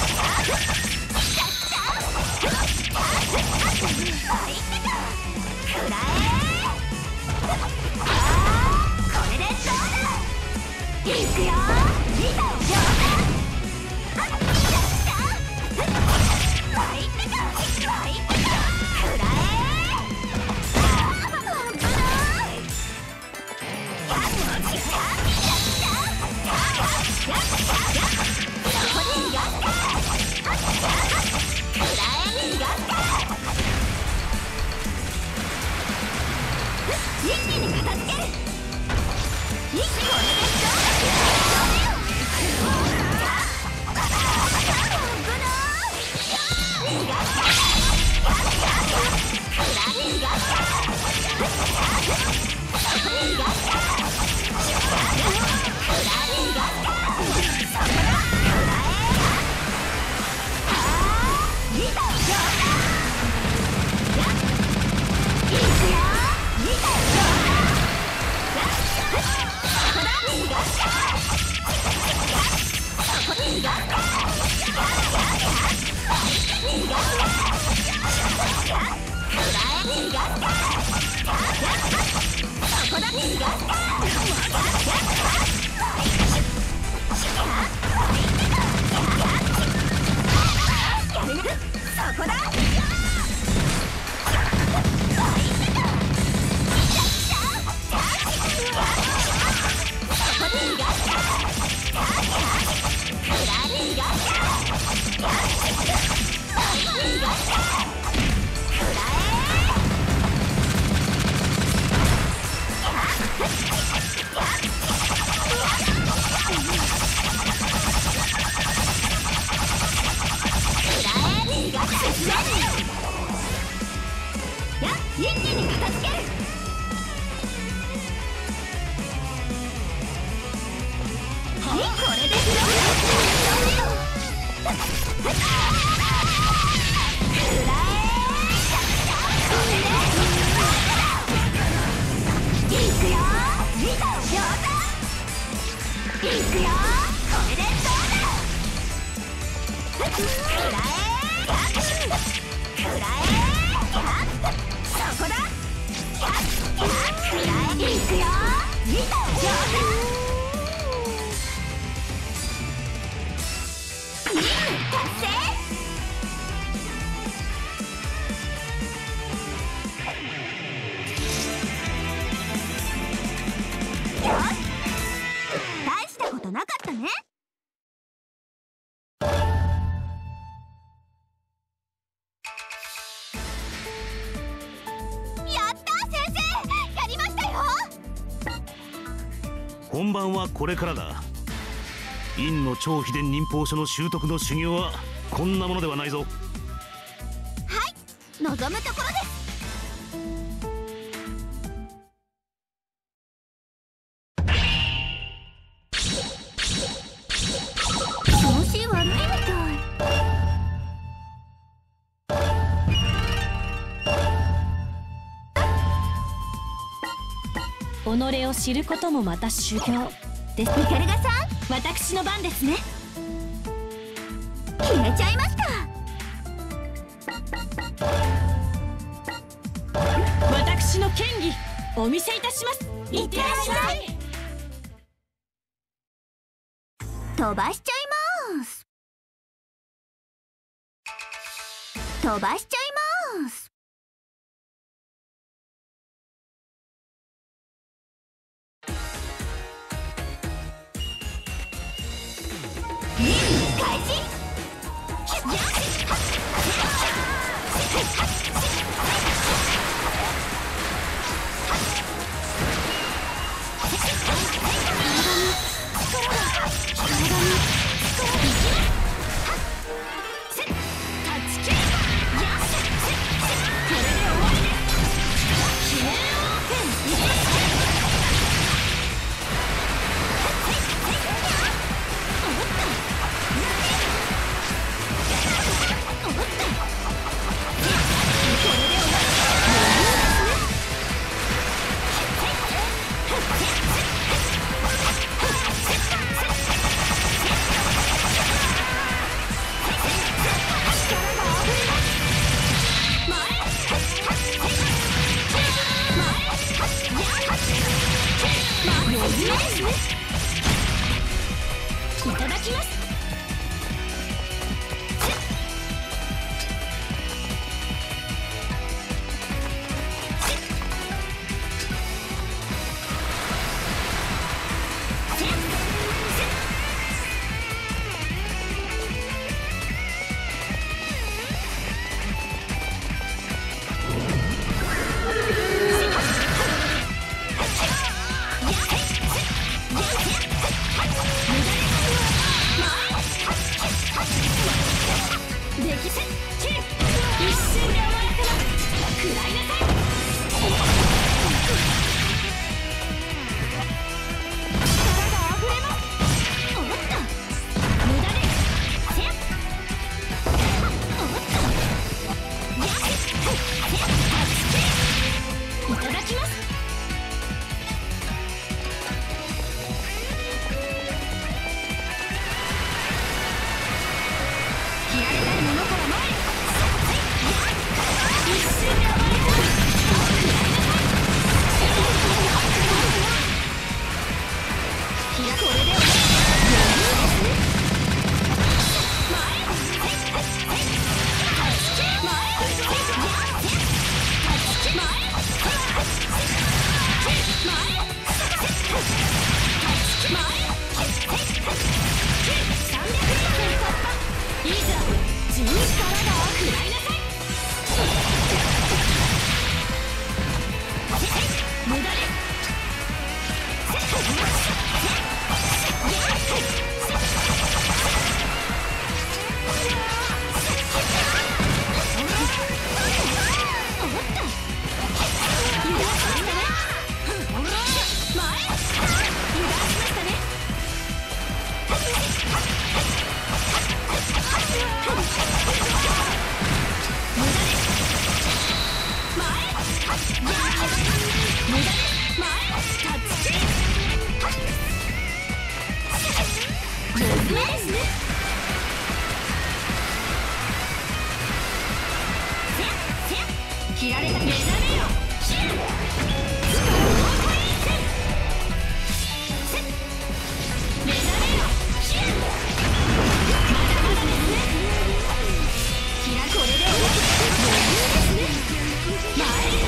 本番はこれからだ。院の超秘伝忍法書の習得の修行はこんなものではないぞ。 はい、望むところです。調子悪いみたい。 己を知ることもまた修行です。 ミカルガさん、 私の番ですね。 決めちゃいました。 私の剣技お見せいたします。 いってらっしゃい。飛ばしちゃいます。飛ばしちゃいます。開始。 激戦切る一瞬で終わらせます食らいなさい力が溢れますおっと無駄ですせやおっとやっせやいただきます切られたいものから前へ一瞬で終わりますこれで終わり余裕ですね前いざ十力が食らいなさい無駄です切られた目覚めよ目覚めよまだまだですねこれで終わり余裕ですね前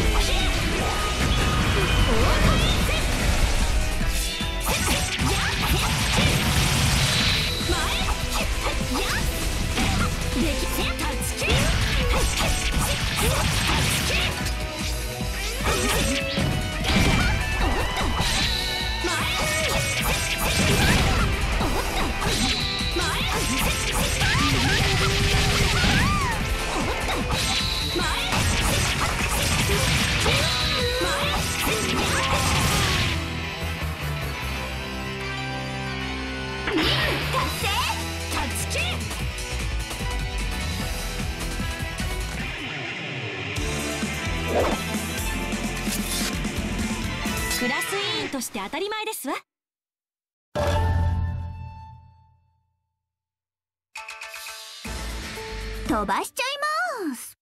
クラス委員として当たり前ですわ飛ばしちゃいます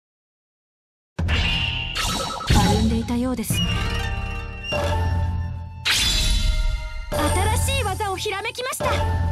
たるんでいたようですね新しい技をひらめきました